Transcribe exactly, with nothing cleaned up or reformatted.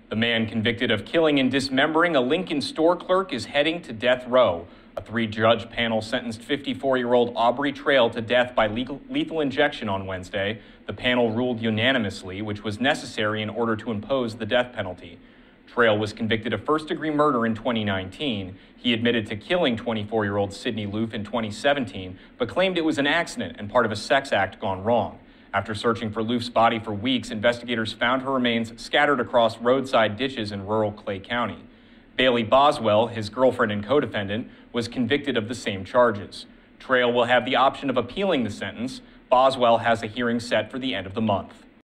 The man convicted of killing and dismembering a Lincoln store clerk is heading to death row. A three-judge panel sentenced fifty-four-year-old Aubrey Trail to death by lethal, lethal injection on Wednesday. The panel ruled unanimously, which was necessary in order to impose the death penalty. Trail was convicted of first-degree murder in twenty nineteen. He admitted to killing twenty-four-year-old Sydney Loof in twenty seventeen, but claimed it was an accident and part of a sex act gone wrong. After searching for Loof's body for weeks, investigators found her remains scattered across roadside ditches in rural Clay County. Bailey Boswell, his girlfriend and co-defendant, was convicted of the same charges. Trail will have the option of appealing the sentence. Boswell has a hearing set for the end of the month.